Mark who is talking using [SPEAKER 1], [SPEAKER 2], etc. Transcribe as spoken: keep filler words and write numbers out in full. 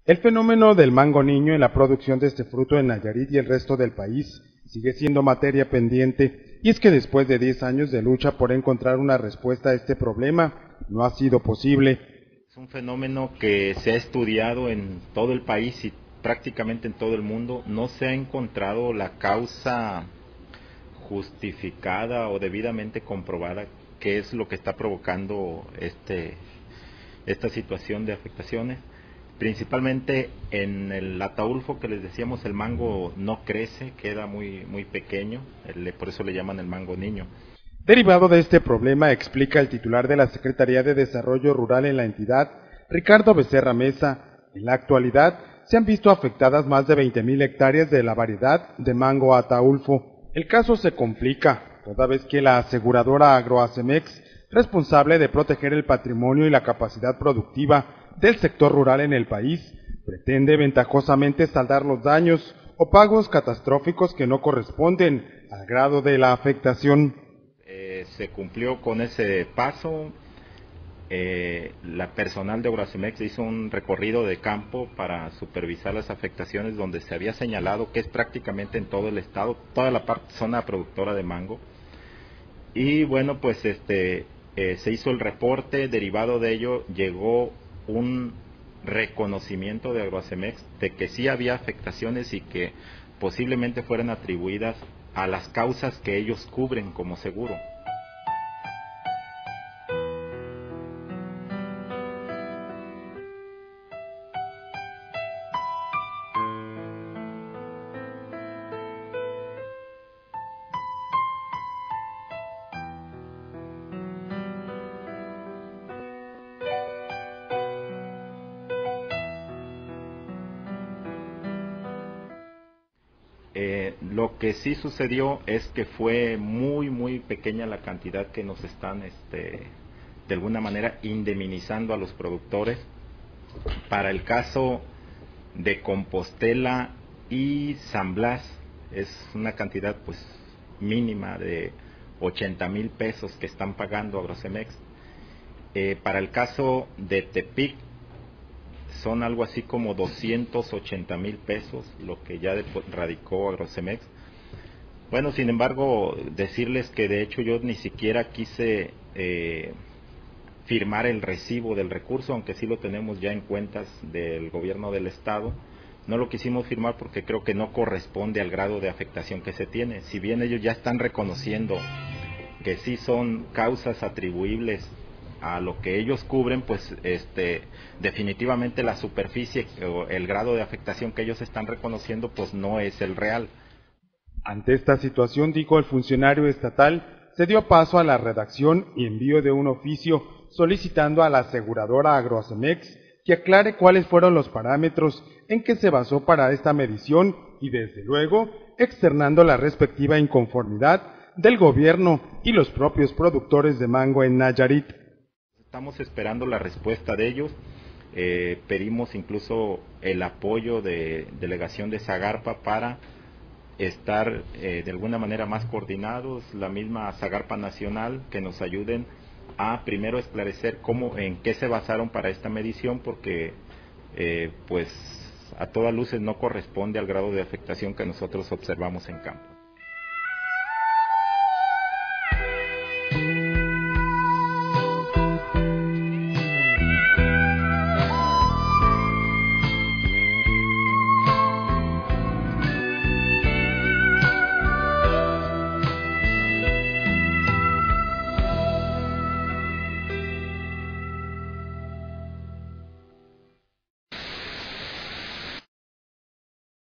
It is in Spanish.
[SPEAKER 1] El fenómeno del mango niño en la producción de este fruto en Nayarit y el resto del país sigue siendo materia pendiente, y es que después de diez años de lucha por encontrar una respuesta a este problema, no ha sido posible.
[SPEAKER 2] Es un fenómeno que se ha estudiado en todo el país y prácticamente en todo el mundo. No se ha encontrado la causa justificada o debidamente comprobada qué es lo que está provocando este, esta situación de afectaciones. Principalmente en el Ataulfo, que les decíamos, el mango no crece, queda muy, muy pequeño, el, por eso le llaman el mango niño.
[SPEAKER 1] Derivado de este problema, explica el titular de la Secretaría de Desarrollo Rural en la entidad, Ricardo Becerra Mesa, en la actualidad se han visto afectadas más de veinte mil hectáreas de la variedad de mango Ataulfo. El caso se complica, toda vez que la aseguradora Agroacemex, responsable de proteger el patrimonio y la capacidad productiva del sector rural en el país, pretende ventajosamente saldar los daños o pagos catastróficos que no corresponden al grado de la afectación.
[SPEAKER 2] Eh, se cumplió con ese paso. Eh, la personal de Agroacemex hizo un recorrido de campo para supervisar las afectaciones donde se había señalado que es prácticamente en todo el estado, toda la parte zona productora de mango. Y bueno, pues este eh, se hizo el reporte, derivado de ello llegó un reconocimiento de Agroacemex de que sí había afectaciones y que posiblemente fueran atribuidas a las causas que ellos cubren como seguro. Eh, lo que sí sucedió es que fue muy muy pequeña la cantidad que nos están este, de alguna manera indemnizando a los productores. Para el caso de Compostela y San Blas es una cantidad pues mínima de ochenta mil pesos que están pagando Agroacemex. Eh, para el caso de Tepic son algo así como doscientos ochenta mil pesos lo que ya radicó Agroacemex. Bueno, sin embargo, decirles que de hecho yo ni siquiera quise eh, firmar el recibo del recurso, aunque sí lo tenemos ya en cuentas del gobierno del estado. No lo quisimos firmar porque creo que no corresponde al grado de afectación que se tiene. Si bien ellos ya están reconociendo que sí son causas atribuibles a lo que ellos cubren, pues este definitivamente la superficie o el grado de afectación que ellos están reconociendo pues no es el real.
[SPEAKER 1] Ante esta situación, dijo el funcionario estatal, se dio paso a la redacción y envío de un oficio solicitando a la aseguradora Agroacemex que aclare cuáles fueron los parámetros en que se basó para esta medición y desde luego externando la respectiva inconformidad del gobierno y los propios productores de mango en Nayarit.
[SPEAKER 2] Estamos esperando la respuesta de ellos. Eh, pedimos incluso el apoyo de delegación de Zagarpa para estar eh, de alguna manera más coordinados, la misma Zagarpa Nacional, que nos ayuden a primero esclarecer cómo, en qué se basaron para esta medición, porque eh, pues a todas luces no corresponde al grado de afectación que nosotros observamos en campo.